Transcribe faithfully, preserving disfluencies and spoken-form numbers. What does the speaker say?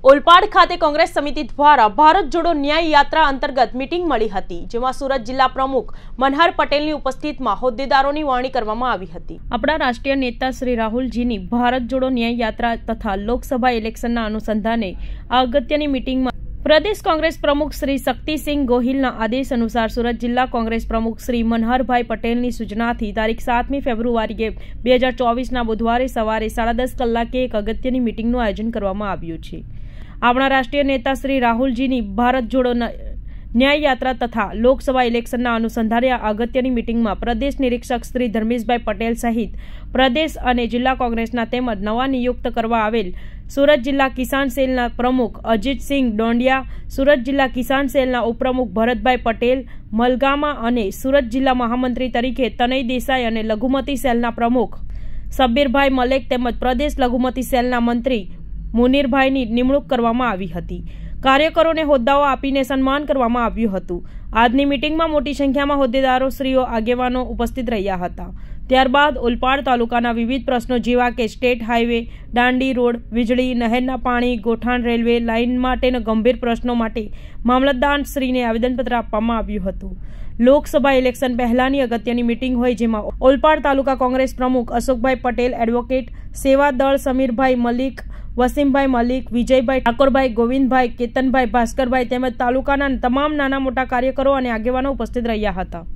ઓલપાડ ખાતે કોંગ્રેસ સમિતિ દ્વારા ભારત જોડો ન્યાય યાત્રા અંતર્ગત મીટિંગ મળી હતી, જેમાં સુરત જિલ્લા પ્રમુખ મનહર પટેલની ઉપસ્થિતિમાં હોદ્દેદારોની વરણી કરવામાં આવી હતી। આપણા રાષ્ટ્રીય નેતા શ્રી રાહુલજીની ભારત જોડો ન્યાય યાત્રા તથા લોકસભા ઇલેક્શનના અનુસંધાને આ અગત્યની મીટિંગમાં प्रदेश कांग्रेस प्रमुख श्री शक्तिसिंह गोहिलना आदेश अनुसार सूरत जिला कांग्रेस प्रमुख श्री मनहरभाई पटेलनी सूचनाथी तारीख सातमी फेब्रुआरीए બે હજાર ચોવીસ ना बुधवारे सवारे साढ़ा दस कलाके एक अगत्यनी मीटिंगનું आयोजन કરવામાં આવ્યું છે। આપણા રાષ્ટ્રીય નેતા શ્રી રાહુલજીની ભારત જોડો ન્યાય યાત્રા તથા લોકસભા ઇલેક્શનના અનુસંધાને આ અગત્યની મીટિંગમાં પ્રદેશ નિરીક્ષક શ્રી ધર્મેશભાઈ પટેલ સહિત પ્રદેશ અને જિલ્લા કોંગ્રેસના તેમજ નવા નિયુક્ત કરવા આવેલ सूरत जिला किसान सेलना प्रमुख अजित सिंह डोंडिया, सूरत जिला किसान सेलना उपप्रमुख भरतभाई पटेल मलगामा अने सूरत जिला महामंत्री तरीके तनय देसाई अने लघुमती सेलना प्रमुख सबीरभाई मलेक तेमज प्रदेश लघुमती सेलना मंत्री मुनीरभाईनी निमणूक करवामां आवी हती। कार्यकरोने होद्दाओ आपीने सन्मान करवामां आव्युं हतुं। આજની મીટિંગમાં મોટી સંખ્યામાં હોદ્દેદારો શ્રીઓ આગેવાનો ઉપસ્થિત રહ્યા હતા। ત્યારબાદ ઓલપાડ તાલુકાના વિવિધ પ્રશ્નો જેવા કે સ્ટેટ હાઈવે, દાંડી રોડ, વીજળી, નહેરના પાણી, ગોઠાણ રેલવે લાઇન માટેના ગંભીર પ્રશ્નો માટે મામલતદાર શ્રીને આવેદનપત્ર આપવામાં આવ્યું હતું। લોકસભા ઇલેક્શન પહેલાની અગત્યની મીટિંગ હોય જેમાં ઓલપાડ તાલુકા કોંગ્રેસ પ્રમુખ અશોકભાઈ પટેલ, એડવોકેટ સેવા દળ સમીરભાઈ મલિક, वसीमभाई मलिक, विजयभाई ठाकुरभाई, गोविंदभाई, केतनभाई, भास्करभाई तेमज तालुकाना तमाम नाना मोटा कार्यकरो अने आगेवानो उपस्थित रह्या हता।